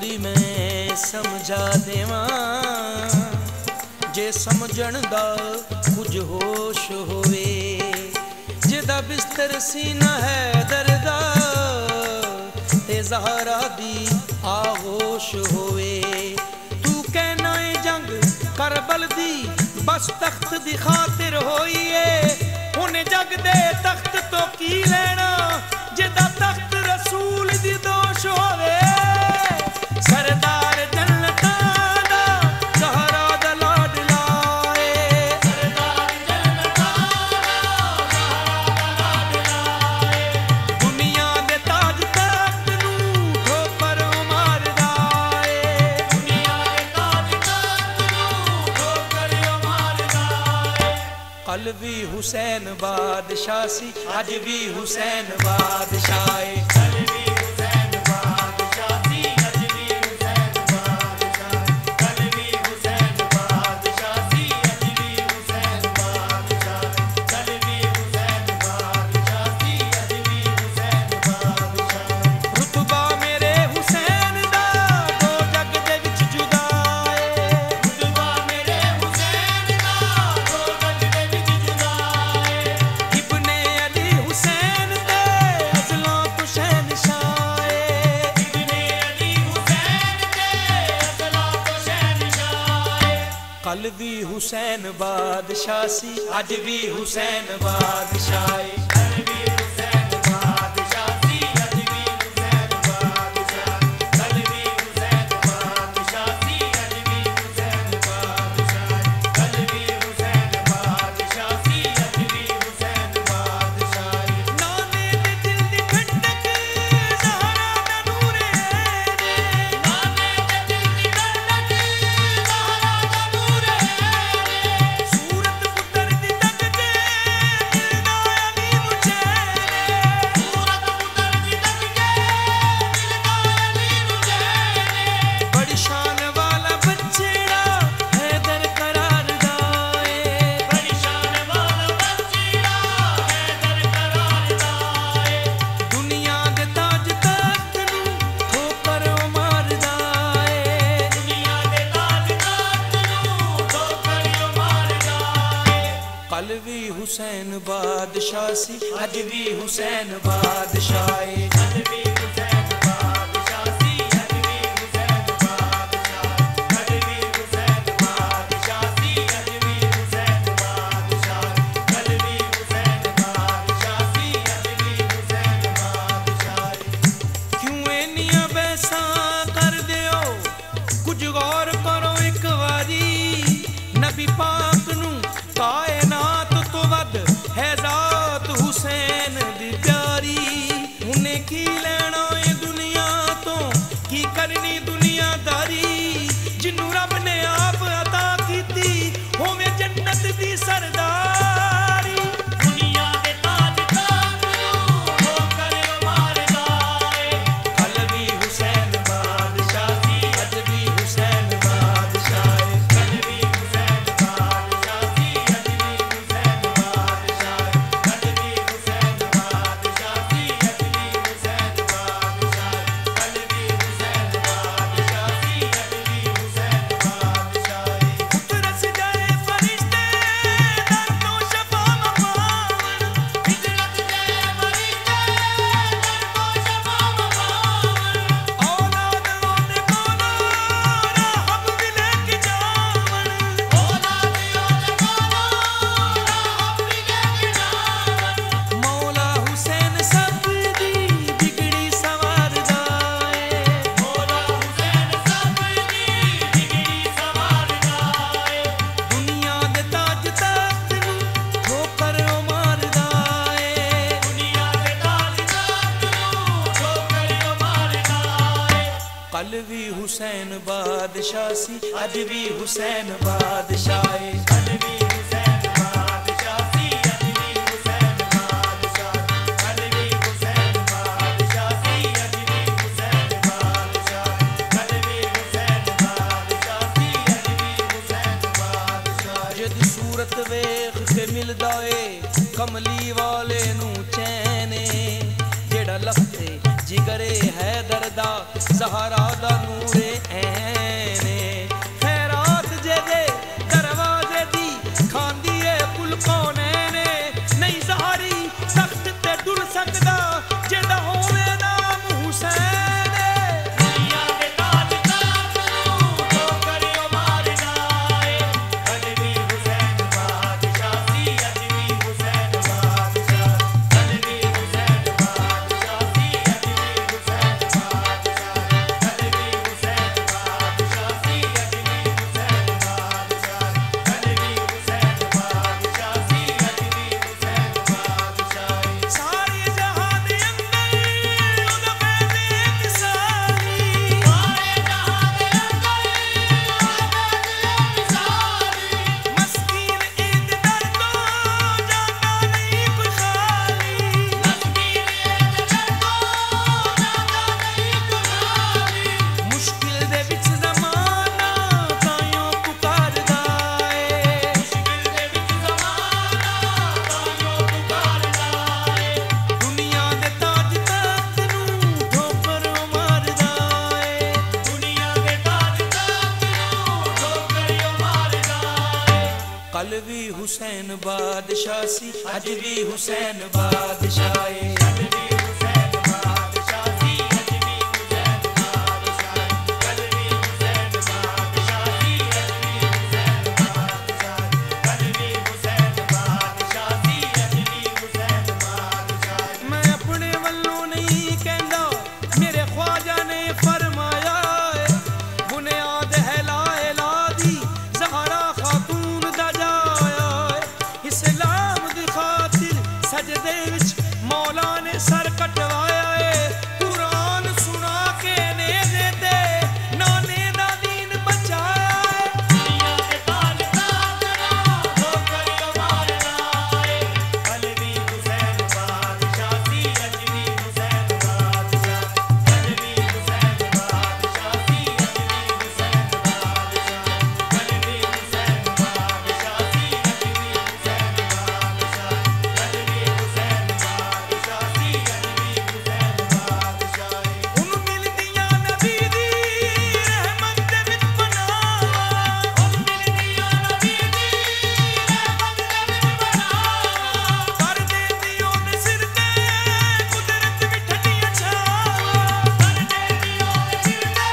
थोड़ी मैं समझा देवां जे समझण दा कुछ होश होवे जिदा बिस्तर सीना है दर्दा ते ज़हरा दी आगोश होवे तू कहना है जंग करबल दी बस तख्त दी खातिर होई है उन्हें जग दे तख्त तो की लेना जिदा तख्त रसूल दी दोष होवे सरदार जन्नतां दा ज़हरा दा लाडला है सरदार जन्नतां दा ज़हरा दा लाडला है दुनिया दे ताज तख्त नूं ठोकर मारदा है दुनिया दे ताज तख्त नूं ठोकर मारदा है कल भी हुसैन बादशाह सी अज भी हुसैन बादशाह है कल भी हुसैन बादशाह सी अज भी हुसैन बादशाह कल भी हुसैन बादशाह सी अज भी हुसैन बादशाह कल भी हुसैन बादशाह सी अज भी हुसैन बादशाह रुतबा मेरे हुसैन दा दो जग दे विच जुदा है रुतबा मेरे हुसैन दा दो जग दे विच जुदा है इब्ने अली हुसैन दे अज़लों तो शहंशाह है इब्ने अली हुसैन दे अज़लों तो शहंशाह है कल भी हुसैन बादशाह सी अज भी हुसैन बादशाह है कल भी हुसैन बादशाह सी अज भी हुसैन बादशाह कल भी हुसैन बादशाह सी अज भी हुसैन बादशाह कल भी हुसैन बादशाह सी अज भी हुसैन बादशाह नाने दे दिल दी ठंडक ज़हरा दा नूर है नाने दे दिल दी ठंडक ज़हरा दा नूर है सूरत पुत्र दी तक के दिलदा अली नूं चैन सूरत पुत्र दी तक के दिलदा अली नूं चैन बड़ी शान वाला बच्चेड़ा हैदर करार दा है बड़ी शान वाला बच्चेड़ा हैदर करार दा है दुनिया दे ताज तख्त नूं ठोकर मारदा है दुनिया दे ताज तख्त नूं ठोकर मारदा है कल भी हुसैन बादशाह सी अज भी हुसैन बादशाह है कल भी हुसैन बादशाह सी अज भी हुसैन बादशाह कल भी हुसैन बादशाह सी अज भी हुसैन बादशाह कल भी हुसैन बादशाह सी अज भी हुसैन बादशाह क्यों इन्नियां बहसां कर दियो कुछ गौर करो एक वारी नबी पाक नूं कायनात तो वध है ज़ात हुसैन दी प्यारी उन्हें की लेना है दुनिया तो की करनी दुनियादारी जिन्नू रब ने आप अता कीती होवे जन्नत दी सरदारी दुनिया दे ताज तख्त नूं ठोकर मारदा है कल भी हुसैन बादशाह सी अज भी हुसैन बादशाह है कल भी हुसैन बादशाह सी अज भी हुसैन बादशाह कल भी हुसैन बादशाह सी अज भी हुसैन बादशाह कल भी हुसैन बादशाह सी अज भी हुसैन बादशाह तरस जाए फरिश्ते दर तो शफा मकावन हिजरत जाए फरिश्ते दर तो शफा मकावन औलाद ओदे कोलो राहब भी लेके जावन औलाद ओदे कोलो राहब भी लेके जावन मौला हुसैन सब दी बिगड़ी संवारदा है मौला हुसैन सब दी बिगड़ी संवारदा है दुनिया दे ताज तख्त नूं ठोकर मारदा है दुनिया दे ताज तख्त नूं ठोकर मारदा है कल भी हुसैन बादशाह सी अज भी हुसैन बादशाह है कल भी हुसैन बादशाह सी अज भी हुसैन बादशाह कल भी हुसैन बादशाह सी अज भी हुसैन बादशाह कल भी हुसैन बादशाह सी अज भी हुसैन बादशाह जद सूरत वेख के मिलदा ए कमली वाले नूं चैन जेड़ा लखते जिगरे है दरदा ज़हरा दा नूरे ऐने खैरात जेदे दरवाजे दी खांदी है पुल कोने ने नहीं ज़हरी तख्त ते डुल सकदा जेदा होवे नाम हुसैन दुनिया दे ताज ताज नू ठोकर मार जाए कल भी हुसैन बादशाह सी अज भी हुसैन बादशाह कल भी हुसैन बादशाह सी अज भी हुसैन बादशाह कल भी हुसैन बादशाह सी अज भी हुसैन बादशाह कल भी हुसैन बादशाह सी अज भी हुसैन बादशाह सारे जहां दे अंदर उन फैज़े इंतसारी सारे जहां दे अंदर मस्कीन ईद दर तो जाता नहीं कोई खाली मस्कीन ईद दर तो जाता नहीं कोई खाली मुश्किल दे विच ज़माना ताइयों पुकारदा है मुश्किल दे विच ज़माना ताइयों पुकारदा है दुनिया दे ताज तख्त नू ठोकर मारदा है दुनिया दे ताज तख्त नू ठोकर मारदा है कल भी हुसैन बादशाह सी अज भी हुसैन बादशाह है कल भी हुसैन बादशाह सी अज भी हुसैन बादशाह कल भी हुसैन बादशाह सी अज भी हुसैन बादशाह कल भी हुसैन बादशाह सी अज भी हुसैन बादशाह मैं अपने वल्लों नहीं कहंदा मेरे ख्वाजा ने फरमाया है बुनियाद है ला इलाहा दी ज़हरा खातून दा जाया है इस्लाम दी खातिर सजदे विच मौला ने सर कटवाया है कुरान सुना के ने देते नाने दा दीन बचाया है दुनिया दे ताज ताज नू ठोकर मारदा है कल भी हुसैन बादशाह सी अज भी हुसैन बादशाह कल भी हुसैन बादशाह सी अज भी हुसैन बादशाह कल भी हुसैन बादशाह सी अज भी हुसैन बादशाह कल भी हुसैन बादशाह सी अज भी हुसैन बादशाह उन मिलदियां नबी दी रहमत दे विच बनावा उन मिलदियां नबी दी रहमत दे विच बनावा कर देंदी ओने सिर ते कुदरत मिठड़ियां छावा कर देंदी ओने सिर ते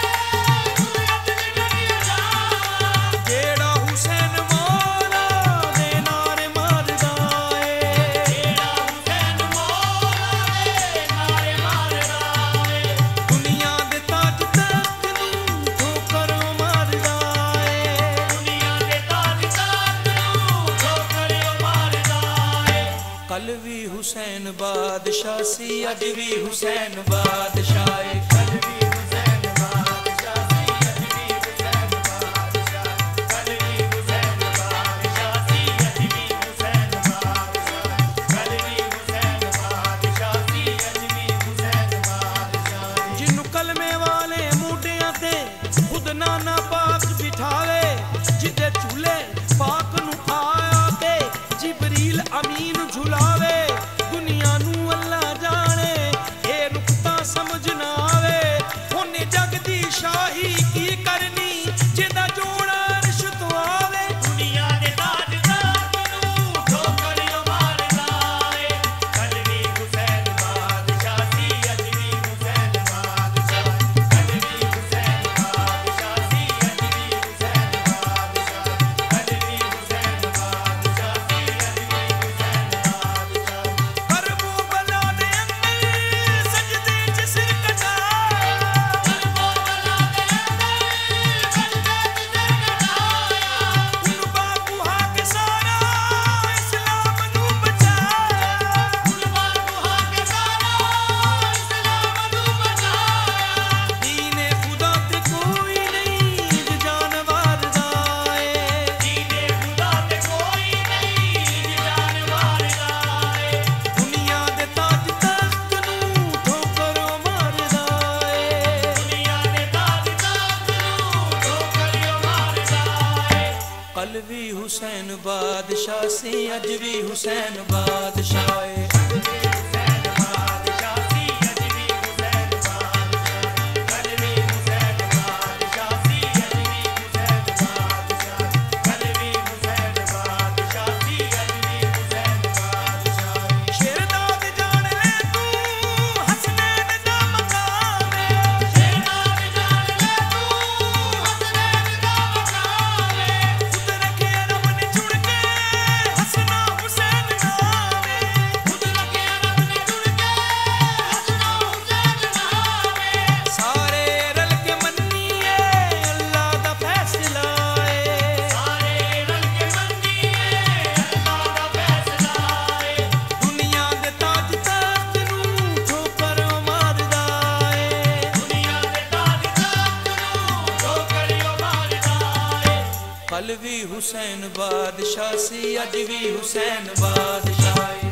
कुदरत मिठड़ियां छावा जेड़ा हुसैन मौला दे नारे मारदा है जेड़ा हुसैन मौला दे नारे मारदा है दुनिया दे ताज तख्त नू ठोकर मारदा है दुनिया दे ताज तख्त नू ठोकर मारदा है कल भी हुसैन बादशाह सी अज भी हुसैन बादशाह है कल भी हुसैन बादशाह सी अज भी हुसैन बादशाह कल भी हुसैन बादशाह सी अज भी हुसैन बादशाह कल भी हुसैन बादशाह सी अज भी हुसैन बादशाह जिन्नू कलमे वाले मोढियां ते खुद नाना पाक बिठावे जिदे चूल्हे पाक नू आया ते जिबरील अमीन झुलावे दुनिया नू अल्लाह जाने ए नुक्ता समझ ना आवे ओने जग दी शाही की करनी जेदा जोड़ा अर्श तो आवे दुनिया दे ताज ताज नू ठोकर मारदा है कल भी हुसैन बादशाह सी अज भी हुसैन बादशाह कल भी हुसैन बादशाह सी अज भी हुसैन बादशाह कल भी हुसैन बादशाह सी अज भी हुसैन बादशाह करबो बला दे अंदर सजदे च सिर कटाया करबो बला दे अंदर सजदे च सिर कटाया उन बापू हा के सारा इस्लाम नू बचाया उन बापू हा के सारा इस्लाम नू बचाया दीने खुदा ते कोई नहीं ज जानवर दा है दीने खुदा ते कोई नहीं ज जानवर दा है दुनिया दे ताज तख्त नू ठोकर मारदा है दुनिया दे ताज तख्त नू ठोकर मारदा है कल भी हुसैन बादशाह सी अज भी हुसैन बादशाह है कल भी हुसैन बादशाह सी अज भी हुसैन बादशाह कल भी हुसैन बादशाह सी, अज भी हुसैन बादशाह।